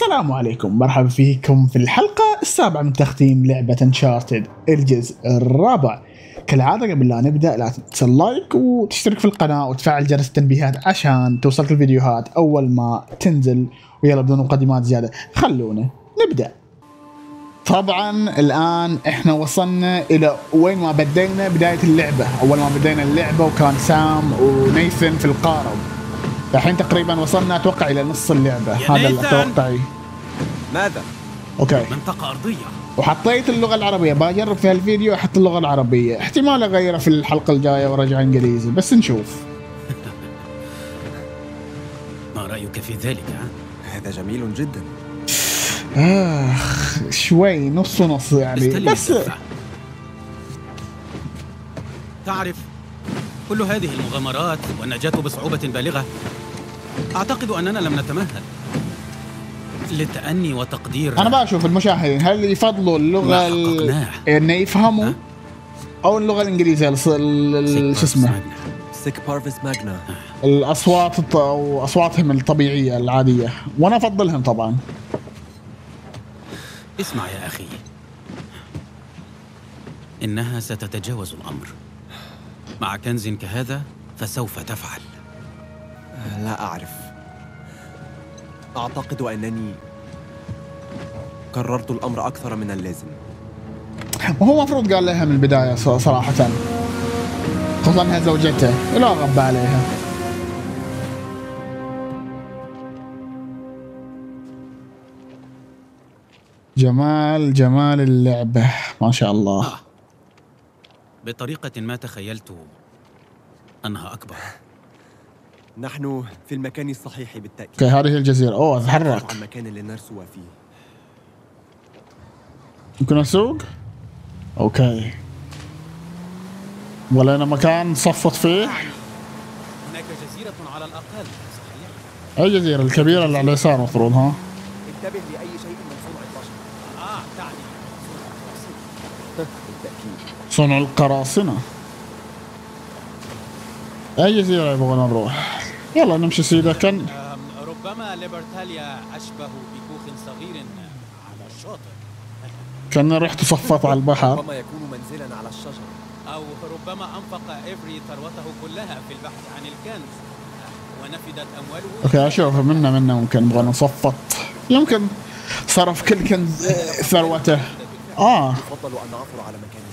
السلام عليكم، مرحبا فيكم في الحلقة السابعة من تختيم لعبة انشارتد الجزء الرابع. كالعادة قبل لا نبدأ لا تنسى اللايك وتشترك في القناة وتفعل جرس التنبيهات عشان توصلك الفيديوهات أول ما تنزل. ويلا بدون مقدمات زيادة خلونا نبدأ. طبعا الآن احنا وصلنا إلى وين ما بدينا بداية اللعبة. أول ما بدينا اللعبة وكان سام ونيثن في القارب. الحين تقريبا وصلنا اتوقع الى نص اللعبه، هذا اللي اتوقعي. ماذا؟ اوكي، منطقة أرضية. وحطيت اللغه العربيه، بجرب في هالفيديو احط اللغه العربيه، احتمال اغيرها في الحلقه الجايه وارجع انجليزي بس نشوف. ما رأيك في ذلك؟ هذا جميل جدا. شوي نص ونص يعني بس. تعرف، كل هذه المغامرات والنجاة بصعوبة بالغة، أعتقد أننا لم نتمهل للتأني وتقدير. أنا بشوف المشاهدين هل يفضلوا اللغة إنه يفهموا أو اللغة الإنجليزية شو اسمه سيك بارفيس ماجنا، الأصوات أو أصواتهم الطبيعية العادية، وأنا أفضلهم طبعا. اسمع يا أخي، إنها ستتجاوز الأمر. مع كنز كهذا فسوف تفعل. لا أعرف، أعتقد أنني قررت الأمر أكثر من اللازم. وهو مفروض قال لها من البداية صراحة، خصوصا انها زوجته ولا غب عليها. جمال اللعبة ما شاء الله. بطريقة ما تخيلت أنها أكبر. نحن في المكان الصحيح بالتأكيد. اوكي، هذه الجزيرة. اوه اتحرك. المكان اللي نرسو فيه. ممكن اسوق؟ اوكي. ولنا مكان صفت فيه. هناك جزيرة على الأقل، صحيح؟ اي جزيرة؟ الكبيرة اللي على اليسار المفروض. ها؟ انتبه لأي شيء من صنع البشر. تعني بالتأكيد. صنع القراصنة. اي جزيرة يبغون نروح؟ يلا نمشي سيدا. كان ربما ليبرتاليا أشبه بكوخ صغير على الشاطئ. كان رحت صفت على البحر. ربما يكون منزلا على الشجر. أو ربما أنفق إيفري ثروته كلها في البحث عن الكنز ونفدت أمواله. اوكي اشوف منا ممكن نبغى نصفط، يمكن صرف كل كنز ثروته. يفضل أن نعثر على مكان.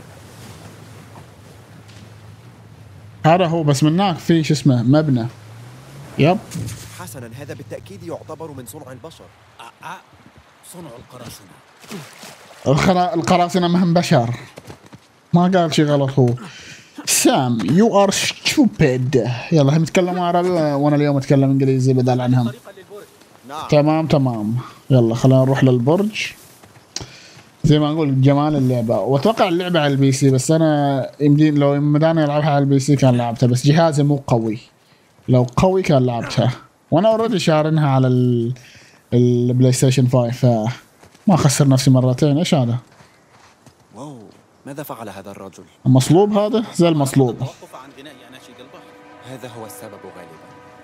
هذا هو، بس من هناك في شو اسمه مبنى. يب حسنا، هذا بالتأكيد يعتبر من صنع البشر. صنع القراصنة. القراصنة مهم بشر، ما قال شي غلط هو. سام يو ار ستوبيد. يلا هم يتكلموا عربي وانا اليوم اتكلم انجليزي بدل عنهم. تمام. يلا خلينا نروح للبرج. زي ما اقول جمال اللعبة، واتوقع اللعبة على البي سي، بس انا يمدين لو مداني العبها على البي سي كان لعبتها، بس جهازي مو قوي. لو قوي كان لعبتها، وانا اوريدي شارنها على البلاي ستيشن 5، فما خسر نفسي مرتين. ايش هذا؟ واو، ماذا فعل هذا الرجل؟ المصلوب هذا زي المصلوب. التوقف عن بناء أناشيد البحر. هذا هو السبب غالبا.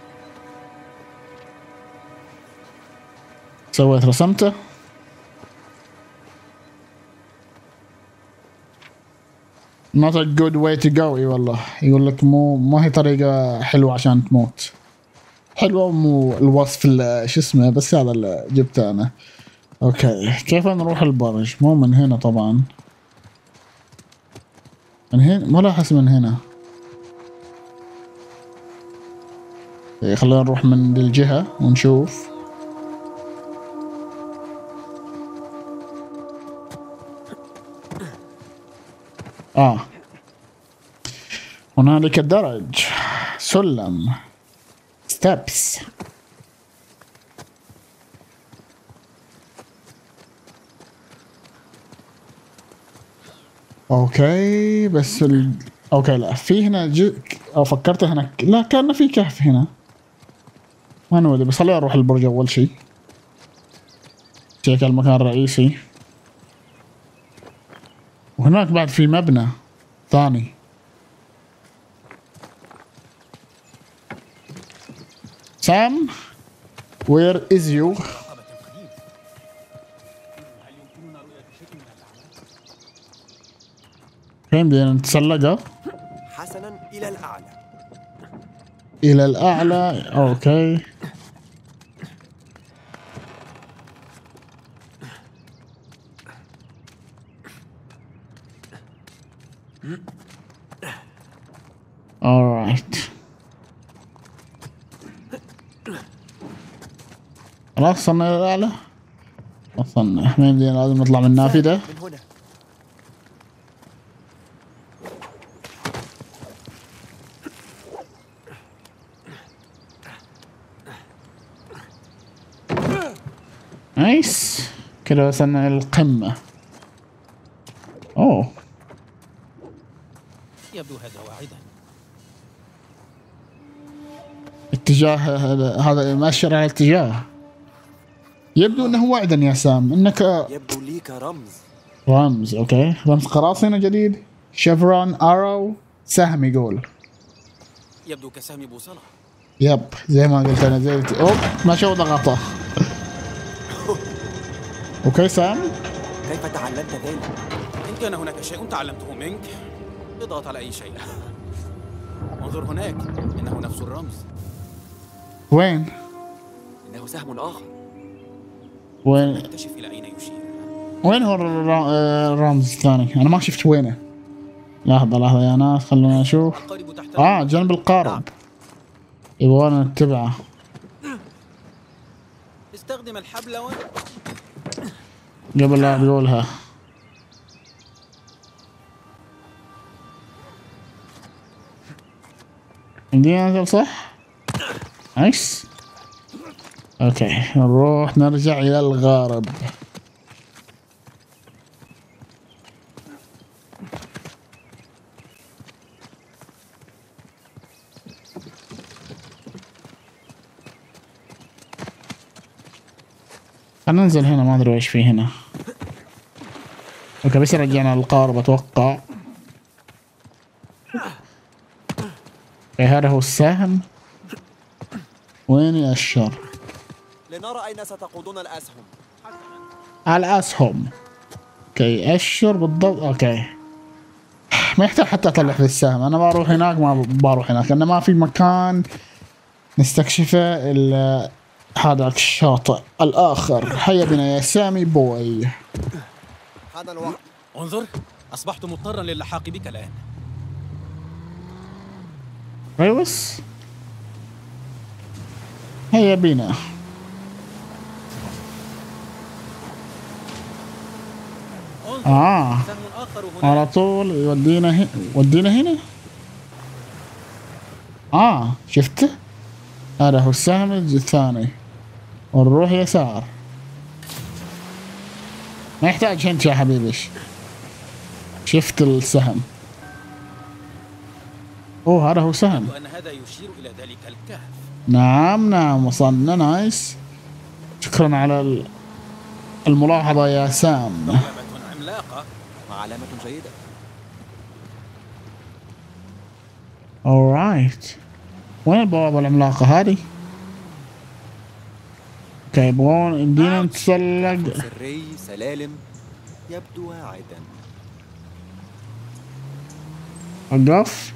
سويت رسمته. not a good way to go. اي والله، يقول لك ما هي طريقة حلوة عشان تموت. حلوة مو الوصف شو اسمه، بس هذا اللي جبته انا. اوكي، كيف نروح البرج؟ مو من هنا طبعا، من هنا ما لاحظ من هنا. خلينا نروح من الجهة ونشوف. هنالك درج، سلم، ستبس. اوكي بس اوكي لا، في هنا او فكرت هنا لا، كان في كهف هنا ما نودي، بس خليني اروح البرج اول شيء. تشيك المكان الرئيسي، وهناك بعد في مبنى ثاني. سام Where is you? فين بدنا نتسلقها؟ حسنا، إلى الأعلى. إلى الأعلى، أوكي. alright. خلاص وصلنا إلى الأعلى؟ وصلنا. وين بدنا لازم نطلع من النافذة؟ من هنا. نايس. كده وصلنا إلى القمة. أوه. يبدو هذا واعدا. اتجاه هذا مؤشر على الاتجاه. يبدو انه واعدا يا سام انك يبدو لي كرمز. رمز. اوكي، رمز قراصنة جديد. شيفرون ارو سهم يقول. يبدو كسهم بوصلة. يب زي ما قلت انا زي اوب ما شو ضغطه. اوكي سام، كيف تعلمت ذلك؟ إن كان هناك شيء تعلمته منك اضغط على أي شيء. انظر هناك، إنه نفس الرمز. وين؟ إنه سهم آخر. وين؟ اكتشف إلى أين يشير. وين هو الرمز الثاني؟ انا ما شفت وينه. لحظة لحظة يا ناس خلونا نشوف. القارب تحت جنب القارب. يبغانا نتبعه. استخدم الحبل قبل لا تقولها. عندي انزل صح؟ نايس. اوكي نروح نرجع الى الغارب. خلينا ننزل هنا، ما ادري ايش في هنا. اوكي بس رجعنا للقارب اتوقع. هذا هو السهم. وين يأشر؟ لنرى أين ستقودون الأسهم. الأسهم. اوكي أشر بالضبط. اوكي ما يحتاج حتى اطلع في السهم. انا بروح هناك، ما بروح هناك لأنه ما في مكان نستكشفه الا هذا الشاطئ الآخر. هيا بنا يا سامي بوي. هذا الوقت. انظر، أصبحت مضطرا للحاق بك الآن. ريوس هيا بنا. سهم آخر هنا. على طول يودينا هنا. شفته؟ هذا هو السهم الثاني. ونروح يسار. ما يحتاج هنت يا حبيبي. شفت السهم. هذا هو سهم. أن هذا يشير إلى ذلك الكهف. نعم وصلنا. نايس. شكرا على الملاحظة يا سام. بوابة عملاقة. علامة جيدة. alright. وين البوابة العملاقة هذه؟ اوكي يبغون يمدينا نتسلق. سري سلالم يبدو واعدا. وقف.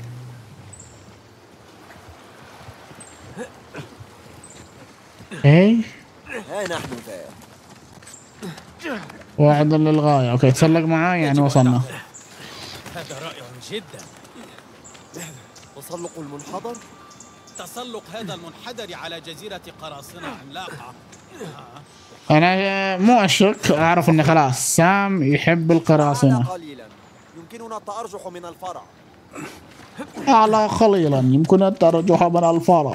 ها نحن ذا. واعد للغاية. اوكي تسلق معاي يعني وصلنا. هذا رائع جدا. تسلق المنحدر. تسلق هذا المنحدر على جزيرة قراصنة عملاقة. انا مو اشك، اعرف انه خلاص سام يحب القراصنة. قليلا يمكننا التأرجح من الفرع. اعلى قليلا يمكن الترجح من الفرع.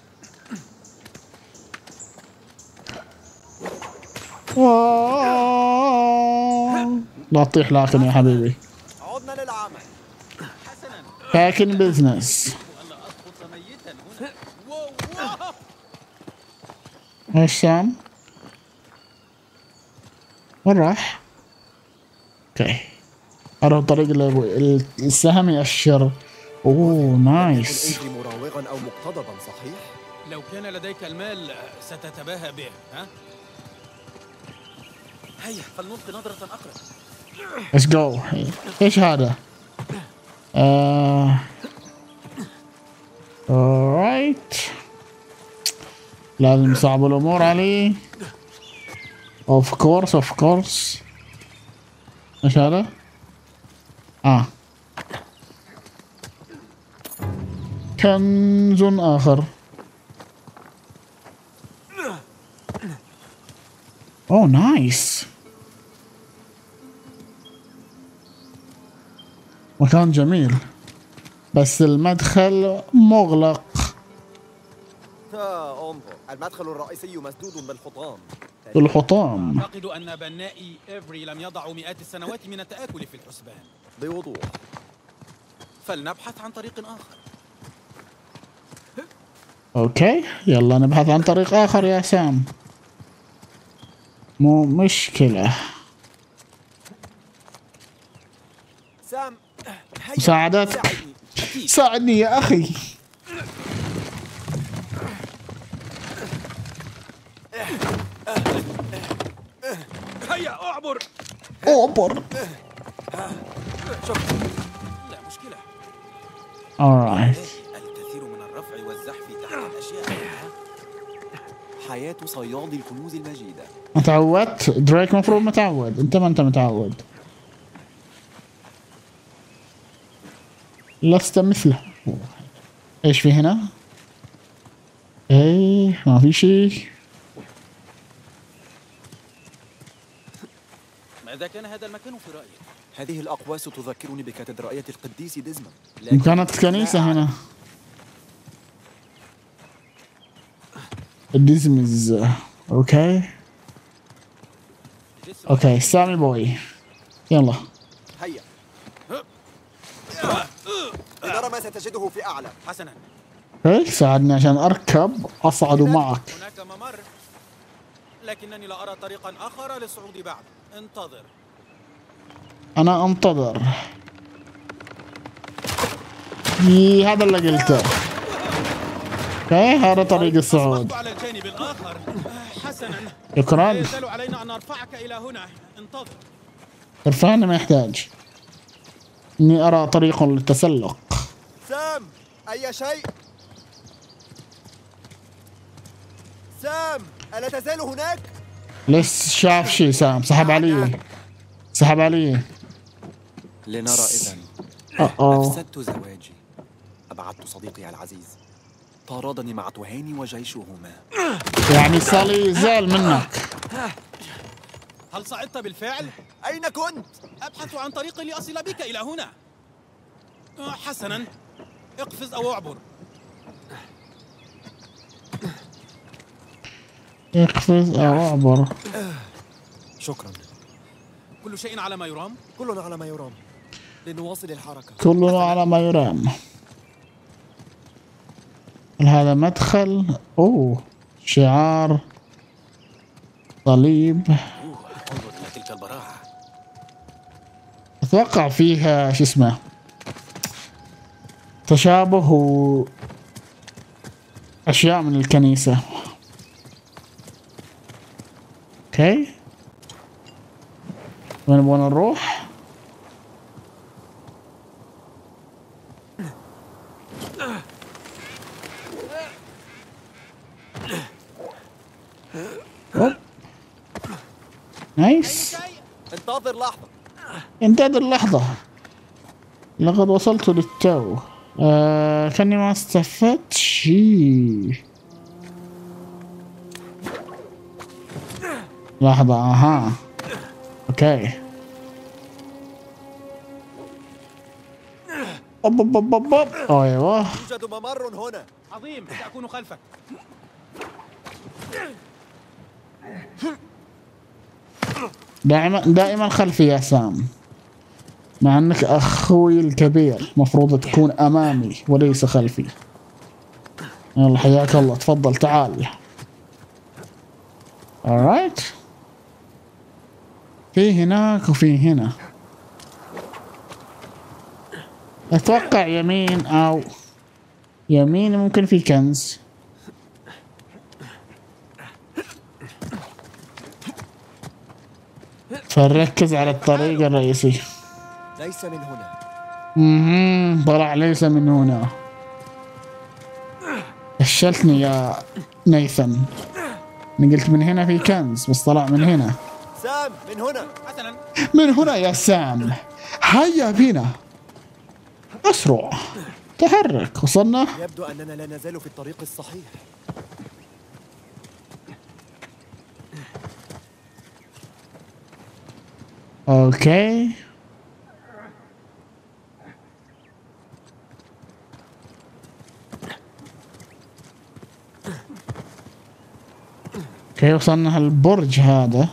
لا تطيح لكن يا حبيبي. عدنا للعمل. حسنا. لكن بزنس. ألا أسقط ميتا هنا. ايش سام؟ وين راح؟ اوكي هذا هو الطريق اللي السهم يأشر. نايس. مراوغا او مقتضبا صحيح؟ لو كان لديك المال ستتباهى به، ها؟ هيا فلنلقي نظرة أقرب. ليتس جو. ايش هذا؟ alright. لازم نصعب الأمور عليه. of course. ايش هذا؟ كنز آخر. اوه نايس. مكان جميل بس المدخل مغلق. انظر، المدخل الرئيسي مسدود بالحطام. أعتقد أن بنائي إيفري لم يضعوا مئات السنوات من التآكل في الحسبان. بوضوح. فلنبحث عن طريق آخر. اوكي يلا نبحث عن طريق آخر يا سام. مو مشكلة. سام، مساعدتك. ساعدني يا أخي. هيا أعبر. شكرا. لا مشكلة. alright. الكثير من الرفع والزحف تحت الأشياء. حياة صياد الكنوز المجيدة. تعودت دريك مفروض متعود. انت ما انت متعود. لست مثله. ايش في هنا؟ ايه ما في شيء. ماذا كان هذا المكان في رأيك؟ هذه الأقواس تذكرني بكاتدرائية القديس ديزموند. كانت كنيسة هنا. ديزمز. اوكي سامي بوي يلا. هيا لنرى ما ستجده في أعلى. حسنا. هيك ساعدني عشان أركب أصعد معك. هناك ممر لكنني لا أرى طريقا آخر للصعود بعد. انتظر. أنا أنتظر. هذا اللي قلته. اوكي هذا طريق الصعود. على الجانب الآخر. حسنا. شكرا. لا يزال علينا أن نرفعك إلى هنا. انتظر. ارفعني ما يحتاج. إني أرى طريق للتسلق. سام، أي شيء؟ سام، ألا تزال هناك؟ لسه شاف شيء سام. سحب علي. لنرى إذن. أفسدت زواجي. أبعدت صديقي العزيز. طاردني مع تهاني وجيشهما. يعني صالي زال منك. هل صعدت بالفعل؟ أين كنت؟ أبحث عن طريق لأصل بك إلى هنا. حسنا. اقفز أو اعبر. اقفز أو اعبر. شكرا. كل شيء على ما يرام؟ كلنا على ما يرام. لنواصل الحركة. كلنا على ما يرام. هذا مدخل. اوه شعار صليب. انظر إلى تلك البراعة. اتوقع فيها شو اسمه تشابه اشياء من الكنيسة. اوكي وين نبغى نروح؟ نايس. انتظر لحظة. لقد وصلت للتو. كاني ما استفدت شيء. لحظة. اوكي. ايوه. يوجد ممر هنا. عظيم. سأكون خلفك. دائما خلفي يا سام. مع انك اخوي الكبير مفروض تكون امامي وليس خلفي. يلا حياك الله. تفضل تعال. alright. في هناك وفي هنا. اتوقع يمين او يمين ممكن في كنز. فنركز على الطريق الرئيسي. ليس من هنا. طلع ليس من هنا. فشلتني يا نيثن. انا قلت من هنا في كنز بس طلع من هنا. سام من هنا. حسنا. من هنا يا سام. هيا بنا. اسرع. تحرك. وصلنا. يبدو أننا لا نزال في الطريق الصحيح. اوكي. اوكي وصلنا هالبرج هذا.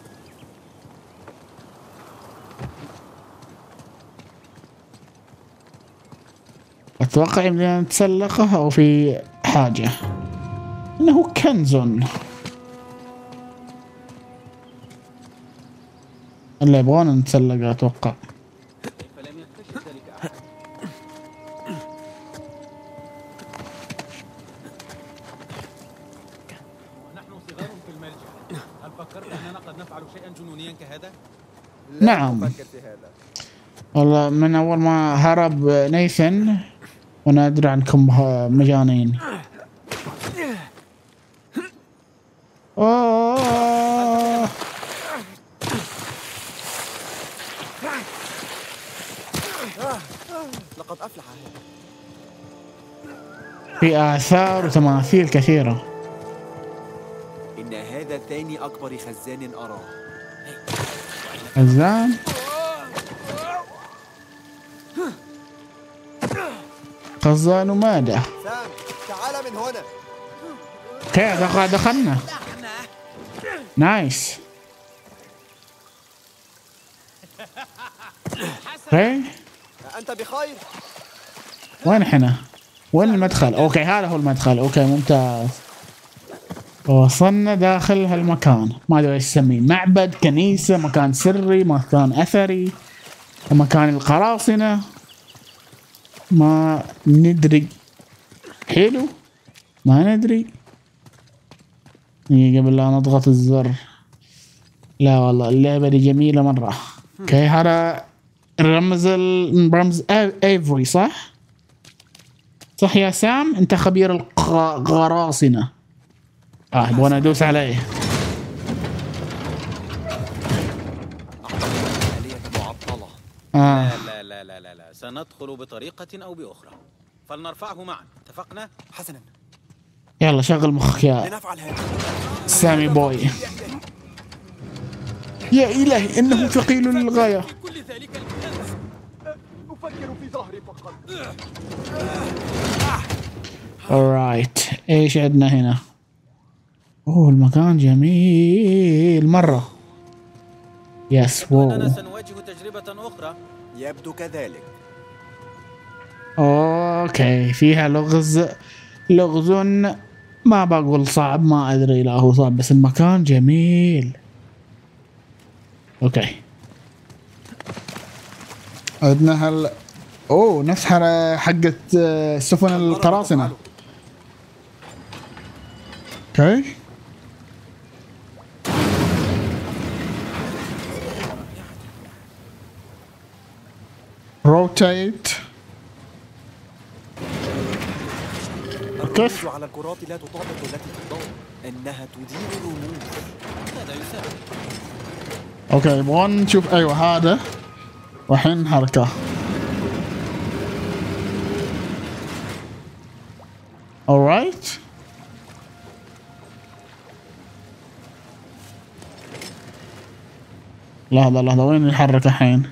اتوقع يمدينا نتسلقه او في حاجة. انه كنز. اللي يبغون نتسلقه اتوقع. فلم يكتشف ذلك أحد. ونحن صغار في الملجأ. هل فكرت أننا قد نفعل شيئا جنونيا كهذا؟ نعم. أفكر في هذا. والله من اول ما هرب نيثن وانا ادري عنكم مجانين. أوه. لقد أفلح هذا. في آثار وتماثيل كثيرة. إن هذا ثاني أكبر خزان أراه. خزان. خزان ماذا؟ سام تعال من هنا. كيف دخلنا؟ نايس. اوكي. أنت بخير؟ وين احنا؟ وين المدخل؟ اوكي هذا هو المدخل. اوكي ممتاز. وصلنا داخل هالمكان. ما ادري ايش اسميه، معبد، كنيسة، مكان سري، مكان اثري، مكان القراصنة، ما ندري. حلو. ما ندري. قبل لا نضغط الزر. لا والله اللعبة دي جميلة مرة. اوكي هذا رمز ايفوري صح؟ صح يا سام؟ انت خبير القراصنة. وانا ادوس عليه. آلية معطلة. لا لا لا لا لا، سندخل بطريقة أو بأخرى. فلنرفعه معا، اتفقنا؟ حسنا. يلا شغل مخك يا لنفعل هذا. سامي بوي. يا إلهي إنه ثقيل للغاية. كل ذلك الكنز. أفكر في ظهري فقط. alright ايش عندنا هنا؟ اوه المكان جميل مرة. يس أننا واو. سنواجه تجربة أخرى. يبدو كذلك. اوكي فيها لغز ما بقول صعب، ما ادري لا هو صعب بس المكان جميل. اوكي عندنا اوه نفس حقت سفن القراصنة. اوكي روتيت. الرموز على الكرات لا تطابق التي في الضوء. إنها تدير الرموز. هذا يساعد. اوكي يبغون نشوف. ايوه هذا والحين حركة. alright. لحظة وين الحركة الحين؟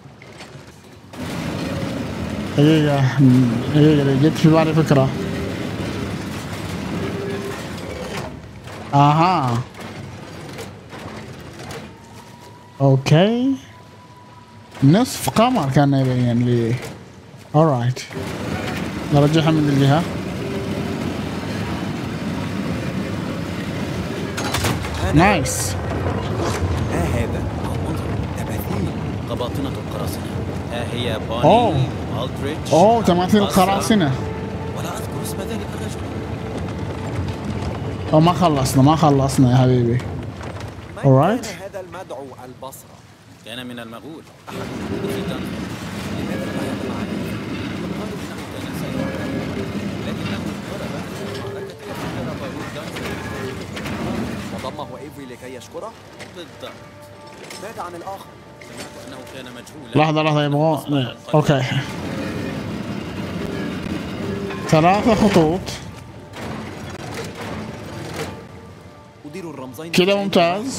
دقيقة جت في بالي فكرة. اها اوكي نصف قمر كان يبين لي. alright نرجعها من الجهة. نايس. هذا تماثيل قباطنة القراصنة. ها هي أوه. بوني ألدريتش. اوه تماثيل القراصنة. ولا أذكر اسم ذلك الرجل. او ما خلصنا يا حبيبي. alright. كان هذا المدعو البصرة؟ كان من المغول. لماذا لا يطلع وضمه إيفري لكي يشكره؟ بالضبط. ماذا عن الآخر؟ سمعت أنه كان مجهولا. لحظة يبغون. اوكي. 3 خطوط. أدير الرمزين كذا ممتاز.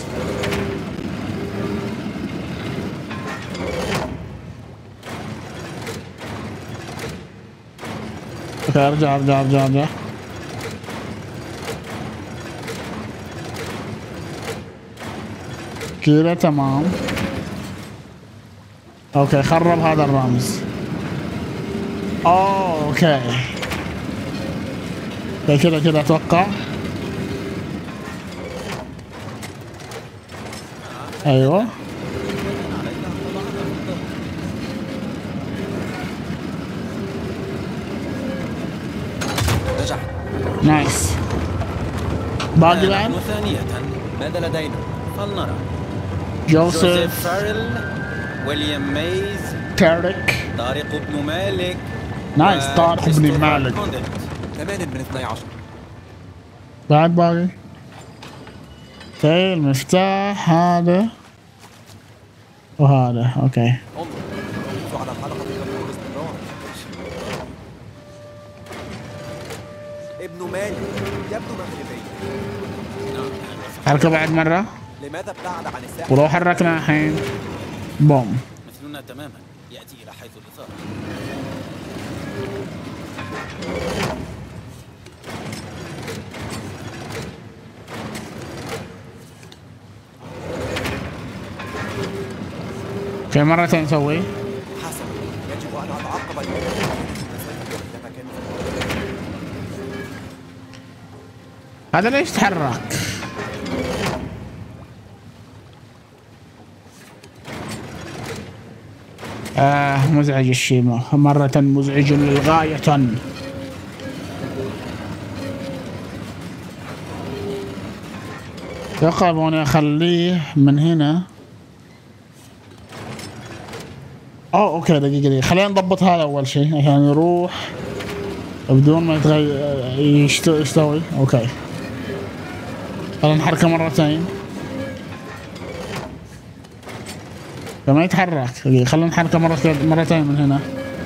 اوكي ارجع. كذا تمام. اوكي خرب هذا الرمز. اوكي كذا اتوقع. ايوه نجح. نايس. باقي بعد ثانية. ماذا لدينا؟ فلنرى. جوزيف فارل، ويليام ميز، تارك. طارق بن مالك. نايس طارق بن مالك. 8 من 12. بعد باقي. اوكي المفتاح هذا وهذا. اوكي انظر على الحلقة قبل الاستمرار. ابن مالك يبدو مغربي. حركة بعد مرة. لماذا ابتعد عن الساحل؟ ولو حركنا الحين بوم. مثلنا تماما، يأتي إلى حيث الإثارة. اوكي مرتين نسوي. حسنا، يجب أن أتعقب هذا ليش تحرك؟ مزعج الشيء مرة مزعج للغاية. يقرب اخليه من هنا. اوكي دقيقة خلينا نضبط هذا اول شيء عشان يروح بدون ما يتغير يستوي. اوكي خلينا نحركه مرتين فما يتحرك. خلينا نحركه مرتين من هنا.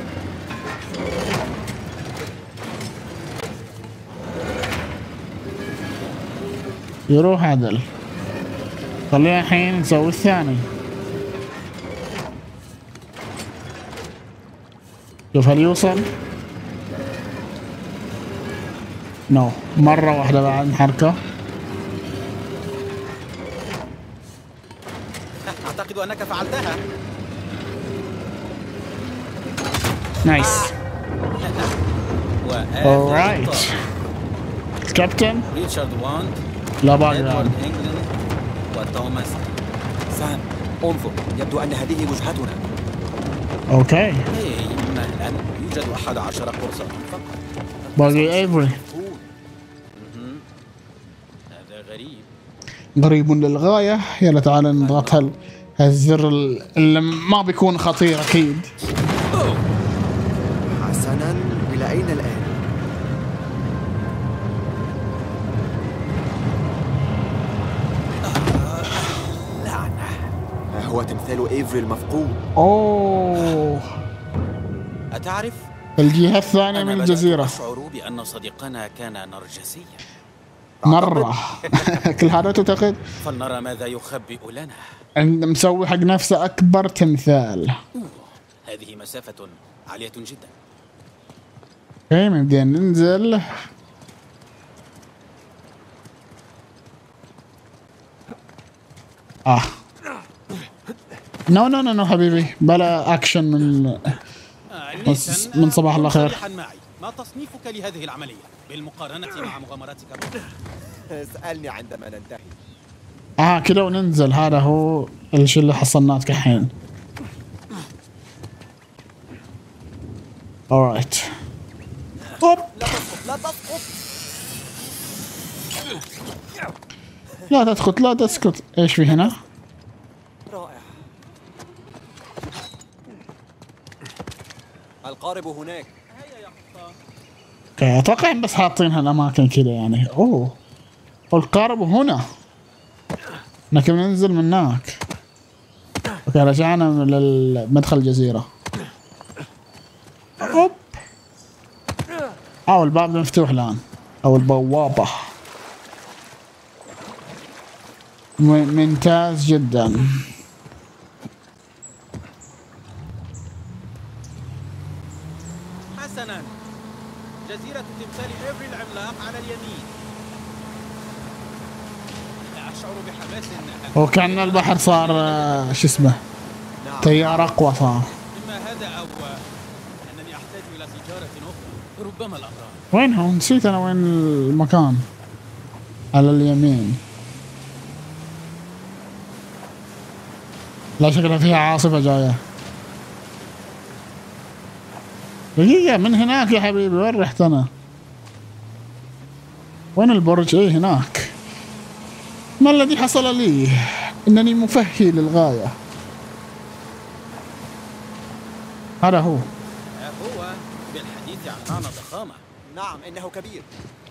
يروح عدل. خلينا الحين نسوي الثاني. شوف هل يوصل؟ نو مرة واحدة بعد نحركه. أعتقد أنك فعلتها. نايس. alright. كابتن ريتشارد واند، لا باقي إدوارد بعد. إنجلاند، وتوماس. سام انظر، يبدو أن هذه وجهتنا. اوكي إيه مهلا، يوجد 11 قرصا فقط. باقي ايفري. هذا غريب. غريب للغاية. يلا تعال نضغط هالزر اللي ما بيكون خطير اكيد. حسنا، إلى أين الآن؟ لعنة. ها هو تمثال إيفري المفقود. اوه أتعرف؟ الجهة الثانية من أنا الجزيرة. بدأت أشعر بأن صديقنا كان نرجسيا. مرة. كل هذا تعتقد؟ فلنرى ماذا يخبئ لنا. مسوي حق نفسه أكبر تمثال. هذه مسافة عالية جدا. اوكي نبدأ ننزل. نو حبيبي بلا أكشن من صباح الله خير. معي. ما تصنيفك لهذه العملية بالمقارنة مع مغامراتك؟ اسألني عندما ننتهي. كده وننزل. هذا هو الشيء اللي حصلناه كحين. alright. لا تسقط لا تسقط. ايش في هنا؟ رائع. القارب هناك. اوكي اتوقع بس حاطين هالاماكن كده يعني. اوه والقارب هنا. لكن ننزل من هناك. اوكي رجعنا للمدخل الجزيرة. اوب. الباب مفتوح الآن او البوابة. ممتاز جدا. حسنا، جزيرة تمثال إيفري العملاق على اليمين. أشعر بحماس. وكأن البحر صار شو اسمه تيار أقوى صار. إما هذا أو أنني أحتاج إلى سيجارة أخرى، ربما الأمران. وينهم؟ نسيت أنا وين المكان. على اليمين. لا شكلها فيها عاصفة جاية. دقيقة من هناك يا حبيبي. وين رحت أنا؟ وين البرج؟ إيه هناك. ما الذي حصل لي؟ إنني مفهي للغاية. هذا هو. هو بالحديث عن معنى ضخامة. نعم إنه كبير.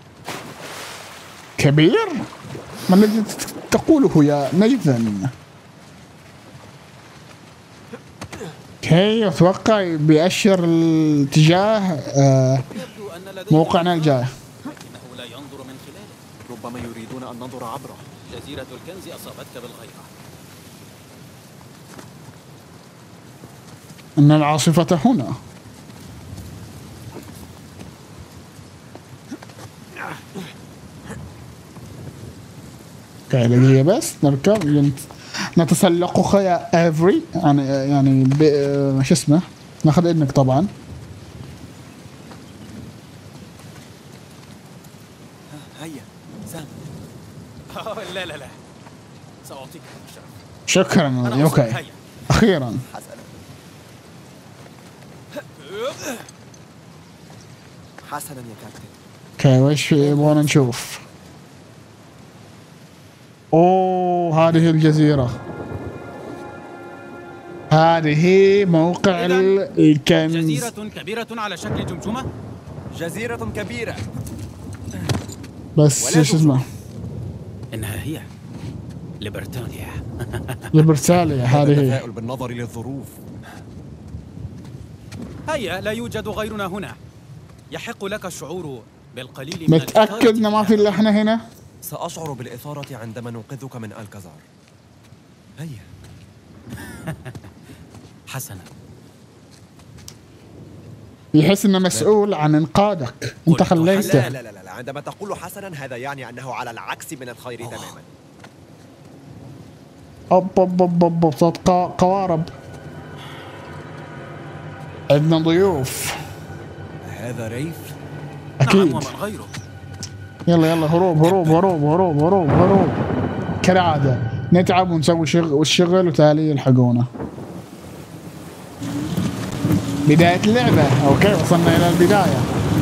كبير؟ ما الذي تقوله يا نيثن؟ اوكي اتوقع بيأشر الاتجاه موقعنا الجاي. لكنه لا ينظر من خلاله. ربما يريدون أن ننظر عبره. جزيرة الكنز أصابتك بالغيرة. إن العاصفة هنا. اوكي دقيقة بس نركب نتسلقك يا ايفري. يعني شو اسمه ناخذ اذنك طبعا. هيا سام. لا لا لا، سأعطيك الشرف. شكرا. اوكي اخيرا. حسنا يا كابتن. اوكي وش يبغون نشوف؟ اوه هذه الجزيرة. هذه موقع الكنز. جزيرة كبيرة على شكل جمجمة. جزيرة كبيرة. بس شو اسمه؟ إنها هي ليبرتانيا. ليبرتاليا هذه. تفاؤل بالنظر للظروف. هيا لا يوجد غيرنا هنا. يحق لك الشعور بالقليل من متأكد إن ما في إلا إحنا هنا؟ سأشعر بالإثارة عندما ننقذك من الكازار. هيا. حسنا. يحس إنه مسؤول عن إنقاذك. أنت خليته. لا لا لا لا، عندما تقول حسنا هذا يعني أنه على العكس من الخير تماما. أوب صوت قوارب. عندنا ضيوف. هذا ريف؟ أكيد. نعم ومن غيره. يلا هروب كالعادة. نتعب ونسوي الشغل وتالي يلحقونا. بداية اللعبة. اوكي وصلنا الى البداية.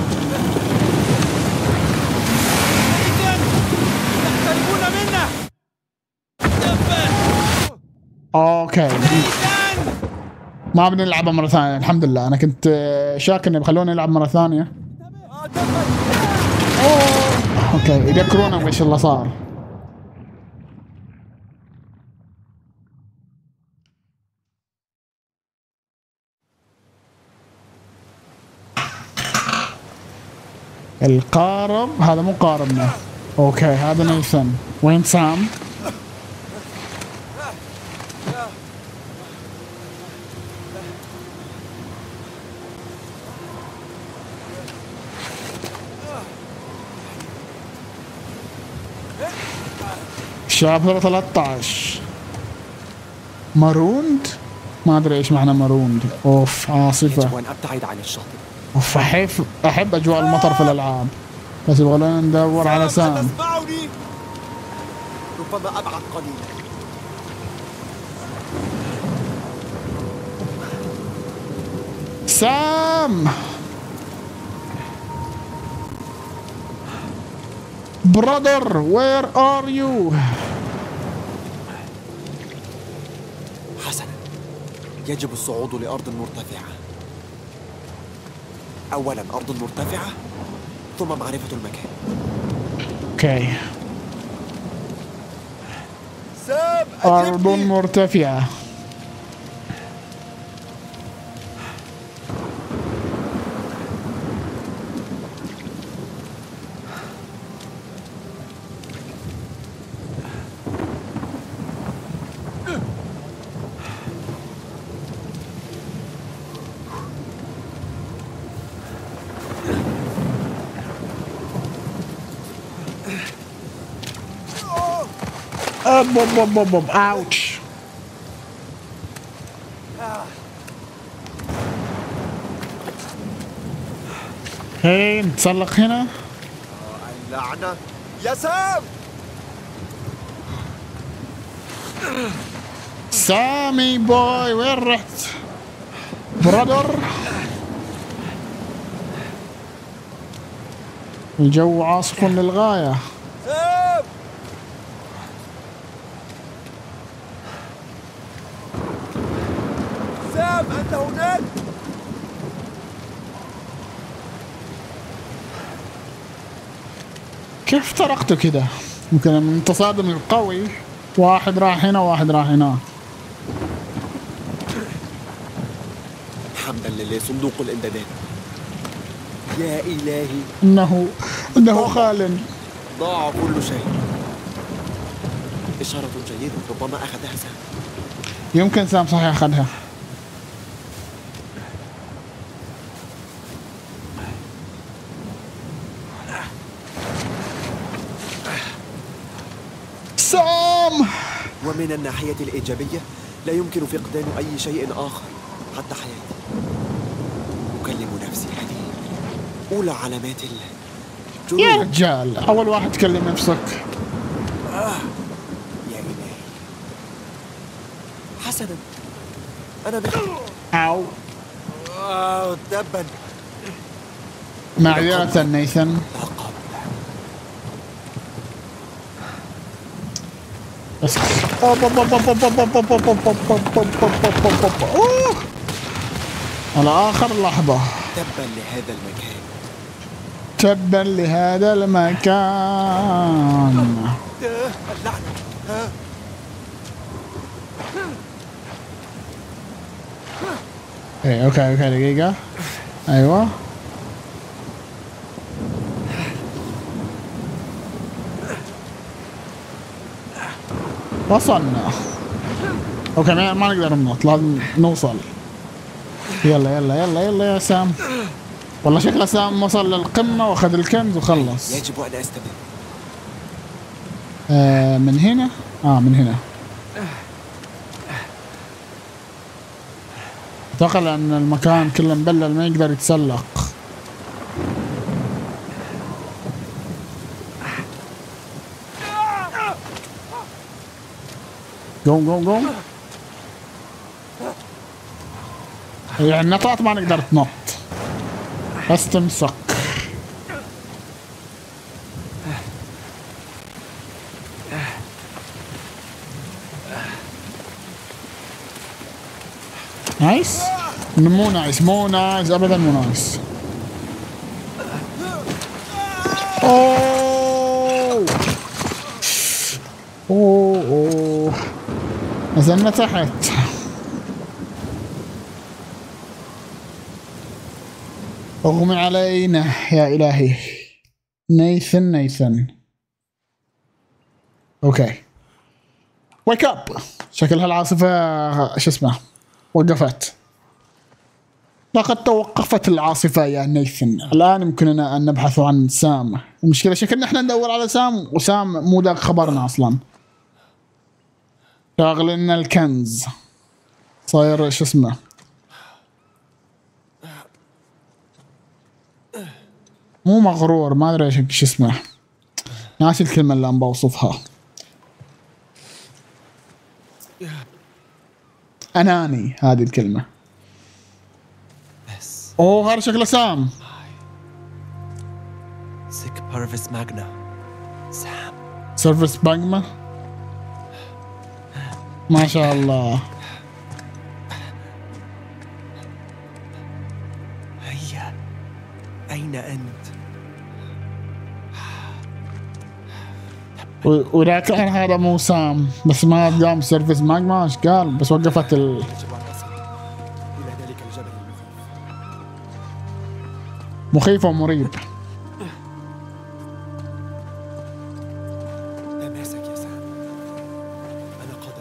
تقتربون منا. اوكي ما بنلعبها مرة ثانية الحمد لله. انا كنت شاك انه بخلونا نلعب مرة ثانية. اوكي يذكرونا وش اللي صار. القارب هذا مو قاربنا. اوكي هذا نيثن. وين سام؟ شابتر 13 ماروند. ما ادري ايش معنى ماروند. اوف عاصفة. يجب أن أبتعد عن الشاطئ. اوف احب اجواء المطر في الالعاب. بس يبغى ندور على سام. تسمعني؟ ربما أبعد قليلا. سام برادر وير ار يو؟ حسنا يجب الصعود لأرض مرتفعة. أولا أرض مرتفعة ثم معرفة المكان. اوكي أرض مرتفعة. اوتش. هي نتسلق هنا. اللعنة يا سام. سامي بوي وين رحت؟ برادر. الجو عاصف للغاية. سام سام أنت هناك؟ كيف طرقته كده؟ يمكن من التصادم القوي واحد راح هنا وواحد راح هنا. حمدا لله صندوق الإمدادات. يا إلهي إنه خال. ضاع كل شيء. إشارة جيدة، ربما أخذها سام. يمكن سام صحيح أخذها. سام. ومن الناحية الإيجابية لا يمكن فقدان أي شيء آخر حتى حياتي. أكلم نفسي هذه أولى علامات يا رجال أول واحد تكلم نفسك. يا إلهي. حسنا أنا أو تبا. معذرة نيثن. بس على آخر لحظة. تبا لهذا المكان. تبا لهذا المكان. اللعنة. اوكي دقيقة. ايوه وصلنا. اوكي ما نقدر ننط، لازم نوصل. يلا يا سام. والله شكله سام وصل للقمة واخذ الكنز وخلص. يجب أن أستمر. من هنا. من هنا. اتوقع ان المكان كله مبلل ما يقدر يتسلق. قوم يعني النطات ما نقدر تنط بس تمسك. نايس. مو نايس ابدا مو نايس. اوه نزلنا تحت. اغمي علينا يا الهي. نيثن. اوكي ويك اب. شكلها العاصفة شو اسمه وقفت. لقد توقفت العاصفة يا نيثن. الآن يمكننا أن نبحث عن سام. المشكلة شكلنا احنا ندور على سام وسام مو ذاك خبرنا أصلا. شاغل لنا الكنز. صاير شو اسمه مو مغرور، ما أدري ايش اسمه، ناسي الكلمة اللي أنا بوصفها. أناني هذه الكلمة. اوه هذا شكله سام. سيك بارفيس ماجنا. سام. سيرفيس باجما ما شاء الله. هيا أين أنت؟ ولا كان هذا مو سام، بس ما قام سيرفيس ماجما. ايش قال؟ بس وقفت يجب أن أصل إلى ذلك الجبل المخيف. مخيف ومريب. تماسك يا سام، أنا قادم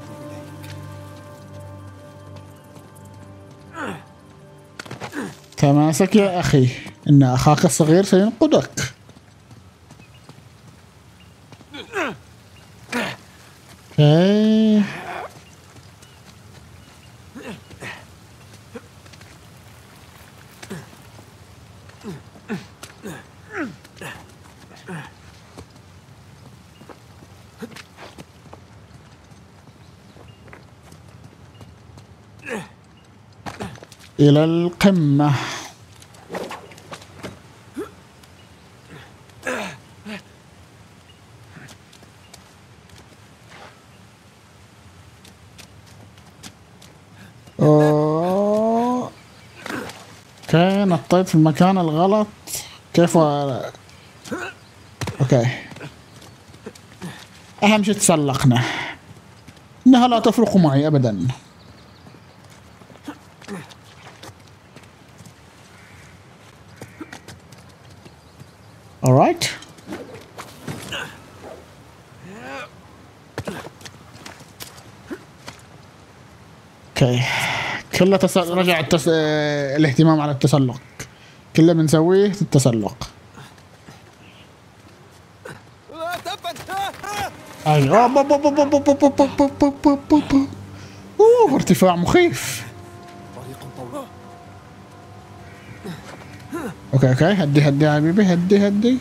إليك. تماسك يا أخي، إن أخاك الصغير سينقذك. اوكي. إلى القمة. اوكي، نطيت في المكان الغلط. كيف اوكي، اهم شيء تسلقنا، انها لا تفرق معي ابدا. alright. اوكي، كله رجع الاهتمام على التسلق، كله بنسويه التسلق. ايوه، اوه ارتفاع مخيف. اوكي هدي يا حبيبي، هدي.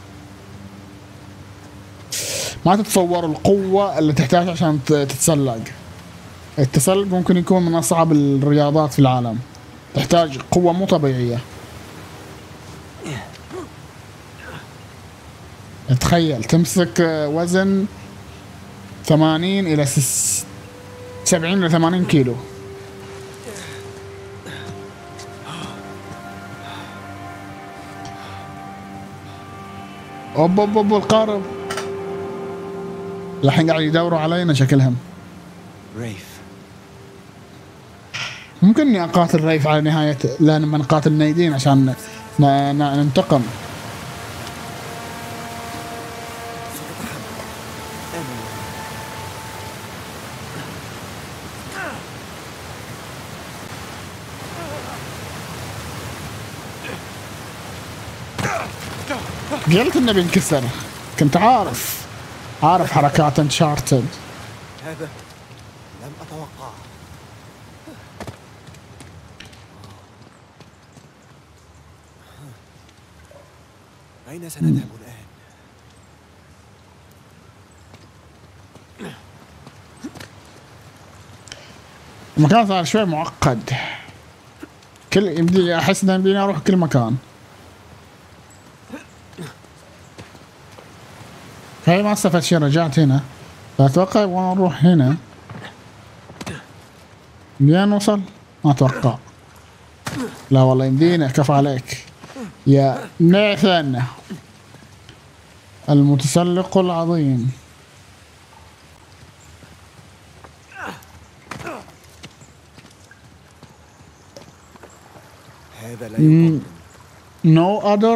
ما تتصور القوة اللي تحتاج عشان تتسلق. التسلق ممكن يكون من أصعب الرياضات في العالم، تحتاج قوة مو طبيعية. تخيل تمسك وزن 80 إلى 70 إلى 80 كيلو. أوب القارب الحين قاعد يدوروا علينا شكلهم. ريف، ممكن اني اقاتل ريف على نهاية، لما نقاتل نايدين عشان ننتقم. قلت انه بينكسر، كنت عارف حركات انشارتد. هذا لم أتوقع. أين سنذهب الآن؟ المكان صار شوي معقد، يمدي احس اني يمديني اروح كل مكان. هاي ما استفدت شيء، رجعت هنا، فاتوقع يبغون نروح هنا. يمدينا نوصل؟ ما اتوقع. لا والله يمدينا، كفى عليك يا نيثن المتسلق العظيم. هذا لا يمكن. no other.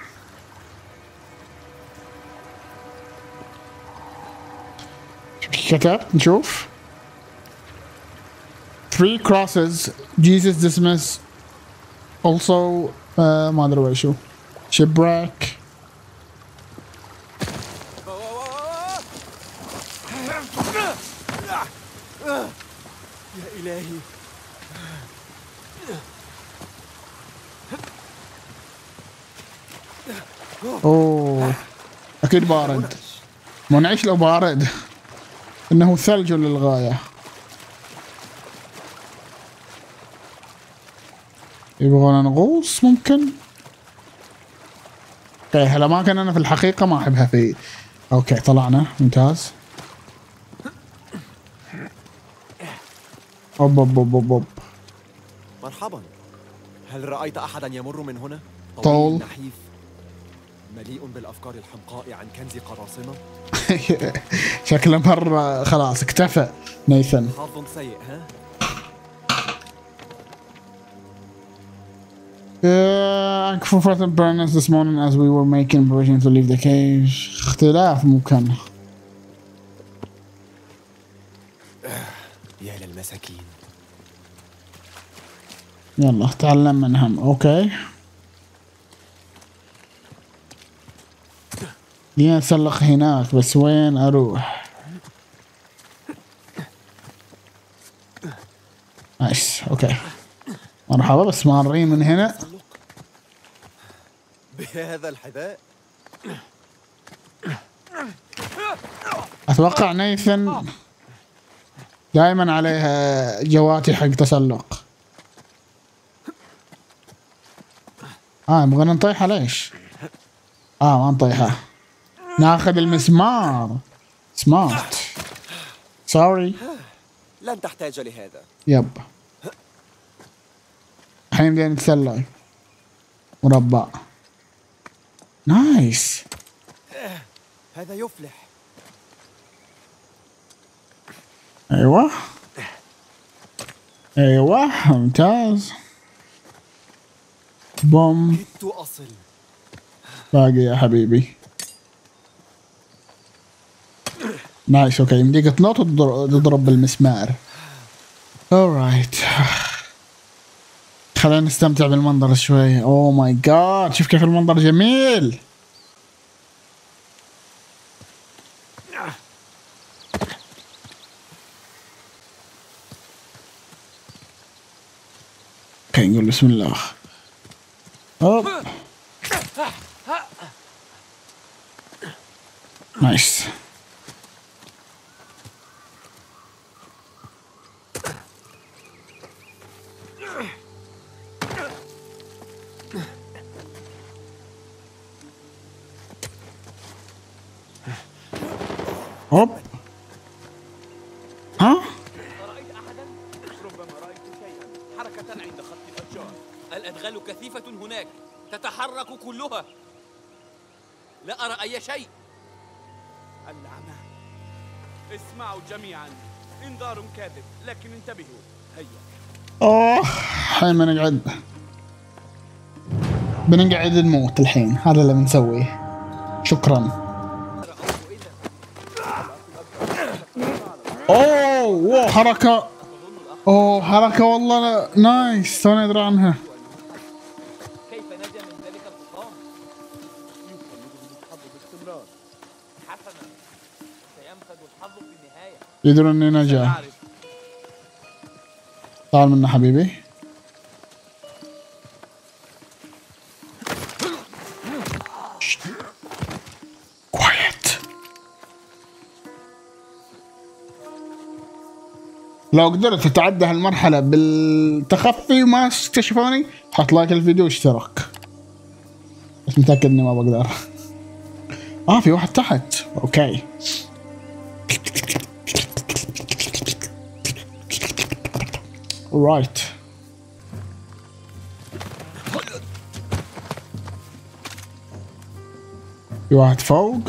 كتبت نشوف 3 crosses Jesus dismiss also ما ادري وش هو shipwreck. يا إلهي، اوه اكيد بارد، منعش لو بارد، انه ثلج للغاية. يبغون نغوص ممكن. اوكي هالاماكن انا في الحقيقة ما احبها في. اوكي طلعنا، ممتاز. اوب مرحبا، هل رأيت أحدا يمر من هنا؟ طول. نحيف. مليء بالأفكار الحمقاء عن كنز قراصنة. شكله مرة خلاص اكتفى نيثن. حظ سيء ها؟ I confronted Burners this morning as we were making preparations to leave the cage. اختلاف ممكن. يا للمساكين. يلا تعلم منهم. اوكي ليه اسلق هناك بس وين اروح؟ نايس اوكي مرحبا بس مارين من هنا بهذا الحذاء. اتوقع نيثن دائما عليها جواتي حق تسلق. نبغى نطيحها ليش؟ ما نطيحها ناخذ المسمار. سمارت سوري لن تحتاج لهذا. يب الحين بدينا نتسلق مربع. نايس هذا يفلح. ايوه ممتاز. بوم كدت أصل. باقي يا حبيبي. نايس اوكي يمديك تنط تضرب بالمسمار. اورايت خلينا نستمتع بالمنظر شوي. اوه ماي جاد شوف كيف المنظر جميل. اوكي نقول بسم الله. اوب نايس. اوب ها؟ رأيت أحدا؟ ربما رأيت شيئا، حركة عند خط الأشجار. الأدغال كثيفة هناك، تتحرك كلها. لا أرى أي شيء. اللعنة. اسمعوا جميعا، إنذار كاذب، لكن انتبهوا. هيا. الحين بنقعد نموت الحين. هذا اللي بنسويه. شكرا. اوه حركة. حركة والله نايس توني ادري عنها. كيف نجا من ذلك الحطام؟ يمكن الحظ باستمرار. حسنا سينفذ الحظ في النهاية. يدري اني نجا. تعال منا حبيبي. لو قدرت تتعدى هالمرحلة بالتخفي وما اكتشفوني حط لايك الفيديو واشترك. بس متأكد اني ما بقدر. في واحد تحت. اوكي رايت. في واحد فوق.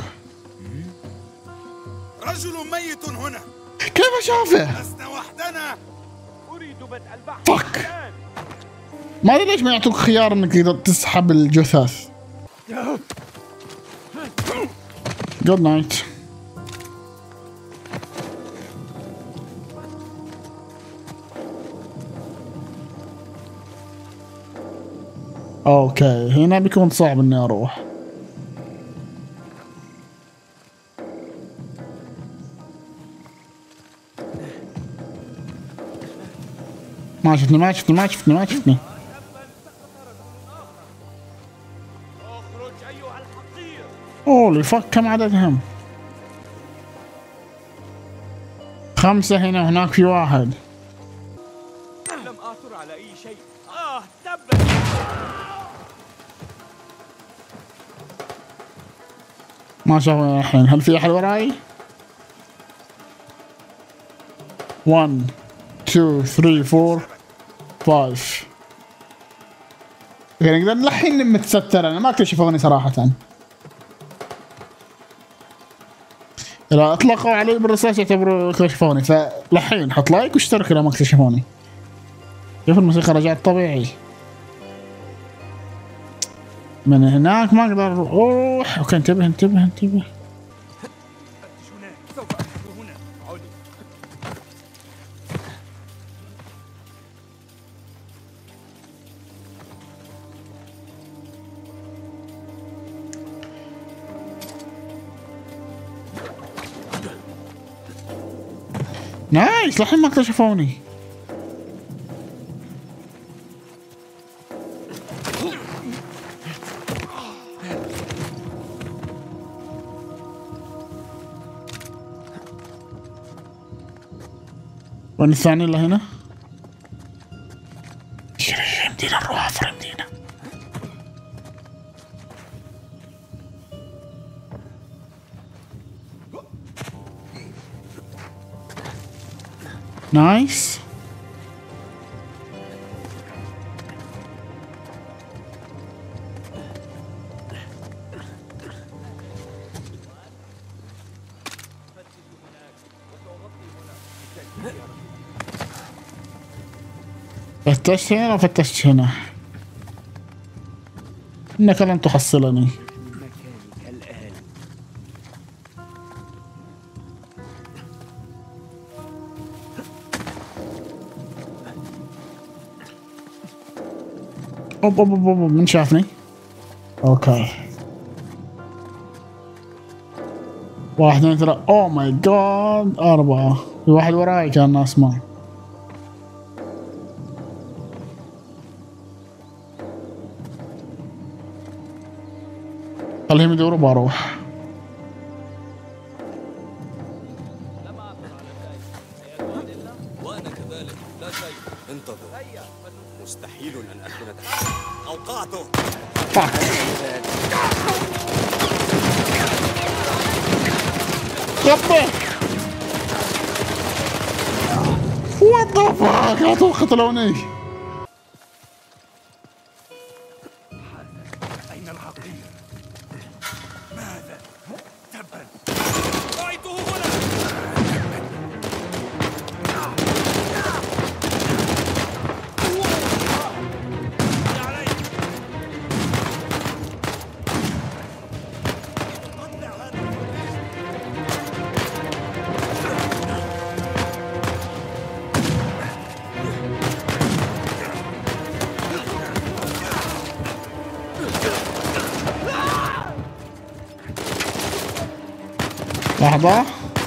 رجل ميت هنا. كيف اشوفه؟ لسنا وحدنا. أريد بدء البحث. فك ما ادري ليش ما يعطوك خيار انك تسحب الجثث. جود نايت. اوكي هنا بيكون صعب اني اروح. ما شفتني. اخرج أيها الحقير. اولي فك كم عددهم؟ 5 هنا وهناك في واحد. لم آثر على أي شيء. تبا. ما شافوني الحين. هل في احد وراي؟ 1 2 3 4 5. يعني نقدر الحين متستر. انا ما اكتشفوني صراحة. إذا أطلقوا علي بالرصاص يعتبروا اكتشفوني، فالحين حط لايك واشترك إذا ما اكتشفوني. شوف الموسيقى رجعت طبيعي. من هناك ما أقدر أروح. أوكي انتبه انتبه انتبه. نايس لحين ما اكتشفوني. وين الثاني اللي هنا؟ يمدينا نروح يمدينا. نايس. فتشت هنا وفتشت هنا. إنك لن تحصلني. أوب أوب أوب أوب من شافني؟ أوكي. 1 2 3. أوه ماي جاد 4. في واحد وراي كان أسمع. خليهم يدوروا بروح. وأنا كذلك لا شيء. انتظر. مستحيل أن أكون تحت. أوقعته. يبا وات ذا فاك. لا قتلوني. أين الحقير؟ ماذا؟ تبا. رأيته هنا. لحظة.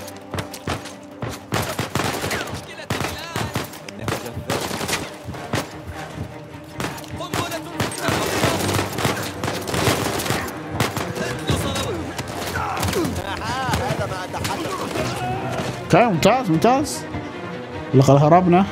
اوكي ممتاز ممتاز. لقد هربنا.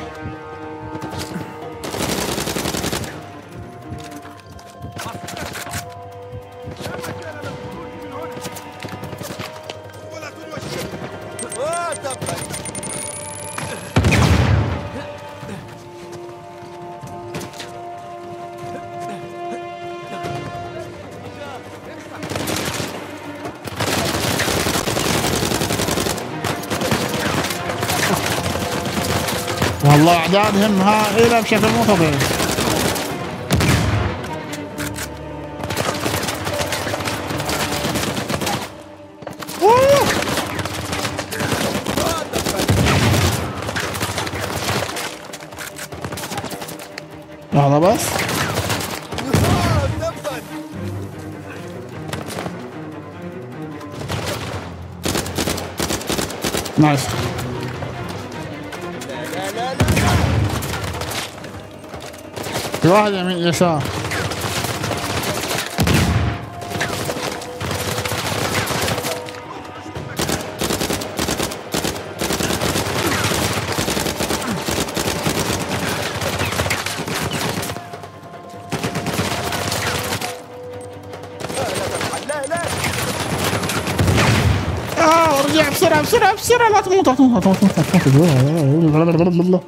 والله اعدادهم هائله بشكل مو طبيعي. لحظة بس. نايس. في واحد يمين يسار. ارجع بسرعة بسرعة بسرعة. لا تموت لا تموت لا تموت.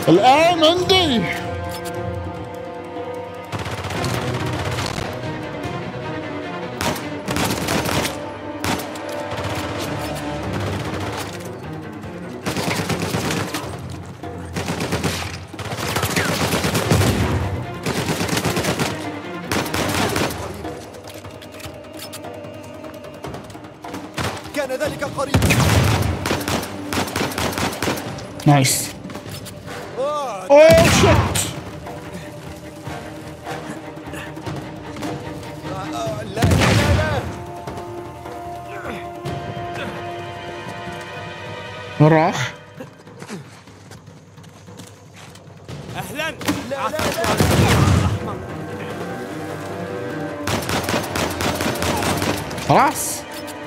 الآن عندي. كان ذلك قريبا. نايس. اوه شت. لا لا لا. راح. أهلا. لا لا لا. خلاص.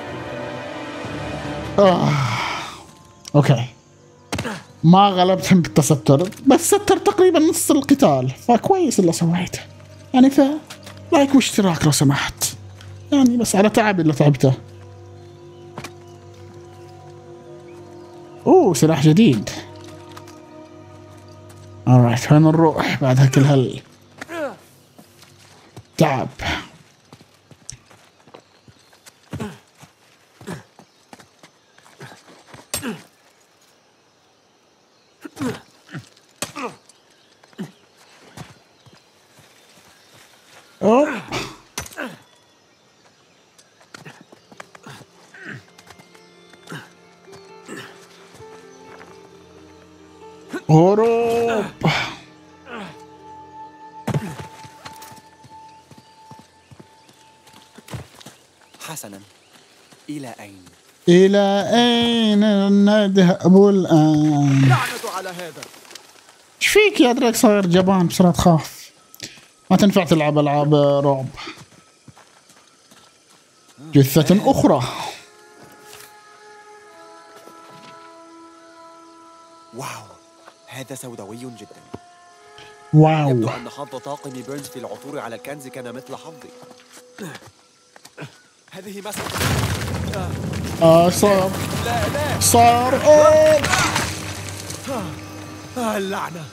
اوكي. ما غلبتهم بالتستر، بس ستر تقريبا نص القتال، فكويس اللي سويته. يعني لايك واشتراك لو سمحت، يعني بس على تعب اللي تعبته. اوه سلاح جديد. alright وين نروح بعد كل هال تعب؟ اوه هروب. حسنا، إلى أين؟ إلى أين نذهب الآن؟ لعنة على هذا. ايش فيك يا دريك صاير جبان بسرعة تخاف؟ ما تنفع تلعب ألعاب رعب. جثة أخرى. واو، هذا سوداوي جدا. واو. يبدو أن حظ طاقم بيرنز في العثور على الكنز كان مثل حظي. هذه مسألة. صار لا لا. صار اللعنة.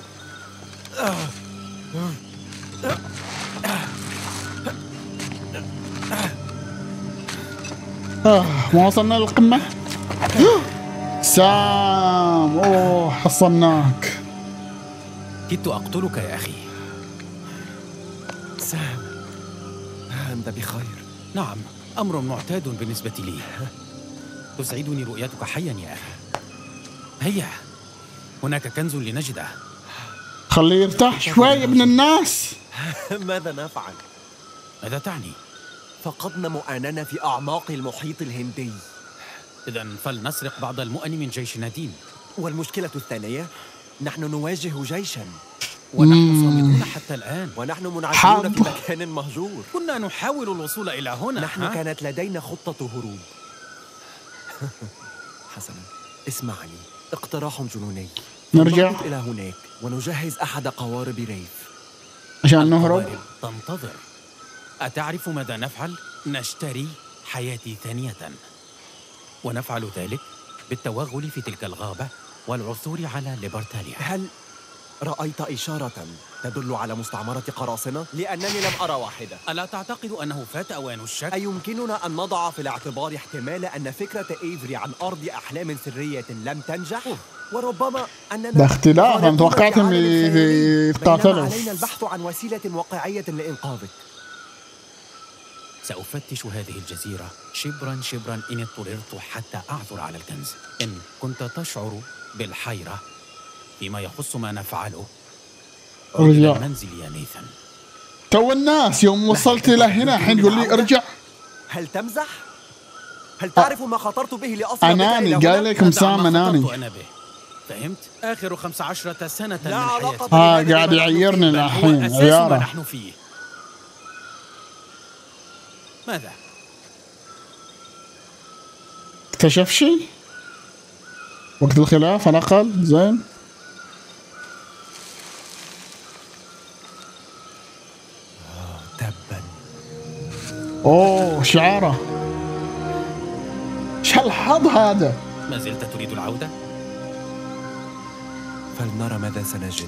ما وصلنا للقمة. سام اوه حصلناك. كدت أقتلك يا أخي. سام، أنت بخير؟ نعم، أمر معتاد بالنسبة لي. تسعدني رؤيتك حيا يا أخي. هيا، هناك كنز لنجده. خليه يرتاح شوي ابن الناس. ماذا نفعل؟ ماذا تعني؟ فقدنا مؤننا في أعماق المحيط الهندي. إذا فلنسرق بعض المؤن من جيش نادين. والمشكلة الثانية، نحن نواجه جيشا ونحن صامدون حتى الآن، ونحن منعزلون في مكان مهجور. كنا نحاول الوصول إلى هنا. نحن كانت لدينا خطة هروب. حسنا، اسمعني، اقتراح جنوني. نرجع ننطلق إلى هناك ونجهز أحد قوارب ريف عشان نهرب. القوارب تنتظر. أتعرف ماذا نفعل؟ نشتري حياتي ثانية، ونفعل ذلك بالتوغل في تلك الغابة والعثور على ليبرتاليا. هل رأيت إشارة تدل على مستعمرة قراصنة؟ لأنني لم أرى واحدة. ألا تعتقد أنه فات أوان الشك؟ أيمكننا أن نضع في الاعتبار احتمال أن فكرة إيفري عن أرض أحلام سرية لم تنجح؟ وربما أننا باختلاف أنا توقعت إنهم يقاتلوا. علينا البحث عن وسيلة واقعية لإنقاذك. سأفتش هذه الجزيرة شبرا شبرا إن اضطررت حتى أعثر على الكنز. إن كنت تشعر بالحيرة فيما يخص ما نفعله، ارجع المنزل يا نيثان. تو الناس يوم وصلت إلى هنا الحين يقول لي ارجع. هل تمزح؟ هل تعرف ما خطرت به لأصل أناني قال لكم سام أناني. أنا به. فهمت؟ آخر 15 سنة لا من علاقة حياتي قاعد يعيرني الحين أساس ما عيارة. نحن فيه. ماذا؟ اكتشف شيء وقت الخلاف على الأقل. زين تبا. اوه شعاره. ايش هالحظ هذا؟ ما زلت تريد العودة؟ فلنرى ماذا سنجد.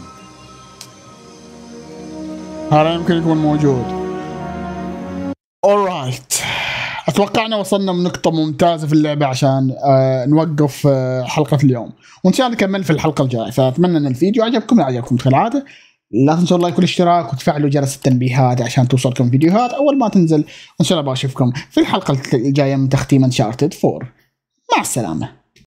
هذا يمكن يكون موجود. alright، اتوقعنا وصلنا من نقطة ممتازة في اللعبة عشان نوقف حلقة اليوم، وان شاء الله نكمل في الحلقة الجاية. فاتمنى ان الفيديو عجبكم. لو عجبكم كالعادة لا تنسوا اللايك والاشتراك وتفعلوا جرس التنبيهات عشان توصلكم فيديوهات اول ما تنزل. وان شاء الله بشوفكم في الحلقة الجاية من تختيم انشارتد 4. مع السلامة.